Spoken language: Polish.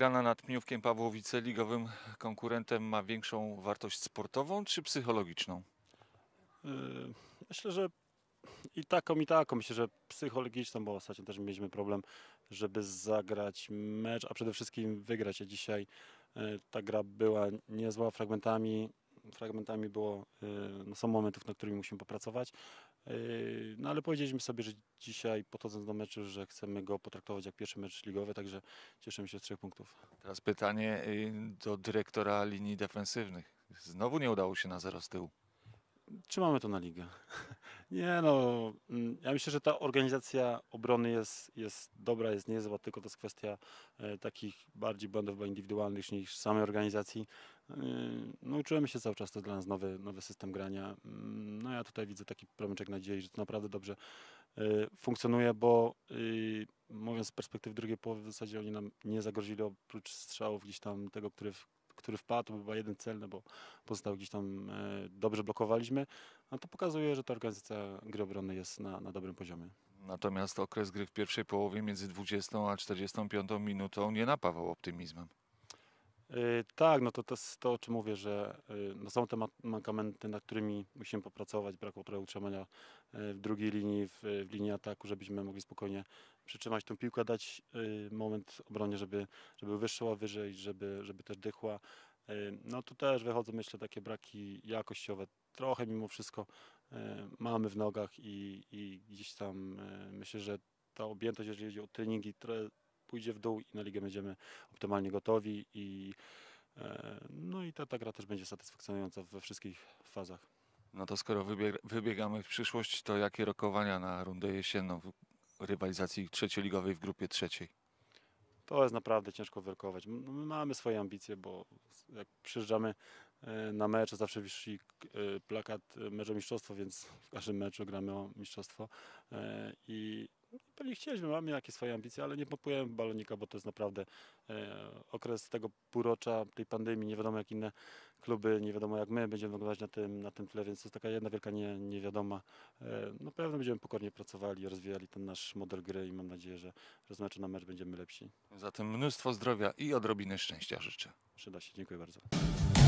Wygrana nad Pniówkiem Pawłowice, ligowym konkurentem, ma większą wartość sportową czy psychologiczną? Yy, Myślę, że i taką, i taką. Myślę, że psychologiczną, bo ostatnio też mieliśmy problem, żeby zagrać mecz, a przede wszystkim wygrać. Ja dzisiaj ta gra była niezła fragmentami. Fragmentami było, no są momentów, nad którymi musimy popracować. No ale powiedzieliśmy sobie, że dzisiaj podchodząc do meczu, że chcemy go potraktować jak pierwszy mecz ligowy, także cieszymy się z 3 punktów. Teraz pytanie do dyrektora linii defensywnych. Znowu nie udało się na zero z tyłu. Trzymamy to na ligę. Nie no, ja myślę, że ta organizacja obrony jest dobra, jest niezła, tylko to jest kwestia takich bardziej błędów chyba indywidualnych niż samej organizacji. No uczymy się cały czas, to dla nas nowy system grania. No ja tutaj widzę taki promyczek nadziei, że to naprawdę dobrze funkcjonuje, bo mówiąc z perspektywy drugiej połowy, w zasadzie oni nam nie zagrozili oprócz strzałów gdzieś tam tego, który wpadł, to był chyba jeden celny, bo pozostał gdzieś tam dobrze blokowaliśmy. No to pokazuje, że ta organizacja gry obronnej jest na dobrym poziomie. Natomiast okres gry w pierwszej połowie między 20 a 45 minutą nie napawał optymizmem. Tak, no to jest to, o czym mówię, że no są te mankamenty, nad którymi musimy popracować. Brakło trochę utrzymania w drugiej linii, w linii ataku, żebyśmy mogli spokojnie przytrzymać tą piłkę, dać moment obronie, żeby wyszła wyżej, żeby też dychła. No tu też wychodzą, myślę, takie braki jakościowe. Trochę mimo wszystko mamy w nogach i gdzieś tam myślę, że ta objętość, jeżeli chodzi o treningi, trochę pójdzie w dół i na ligę będziemy optymalnie gotowi no i ta gra też będzie satysfakcjonująca we wszystkich fazach. No to skoro wybiegamy w przyszłość, to jakie rokowania na rundę jesienną w rywalizacji trzecioligowej w grupie trzeciej? To jest naprawdę ciężko wyrkować. My mamy swoje ambicje, bo jak przyjeżdżamy na mecz, zawsze wisi plakat mecz o mistrzostwo, więc w każdym meczu gramy o mistrzostwo. I pewnie chcieliśmy, mamy jakieś swoje ambicje, ale nie pompujemy balonika, bo to jest naprawdę okres tego półrocza, tej pandemii, nie wiadomo jak inne kluby, nie wiadomo jak my będziemy wyglądać na tym tle, więc to jest taka jedna wielka niewiadoma. No pewno będziemy pokornie pracowali, rozwijali ten nasz model gry i mam nadzieję, że z meczu na mecz będziemy lepsi. Zatem mnóstwo zdrowia i odrobiny szczęścia życzę. Przyda się. Dziękuję bardzo.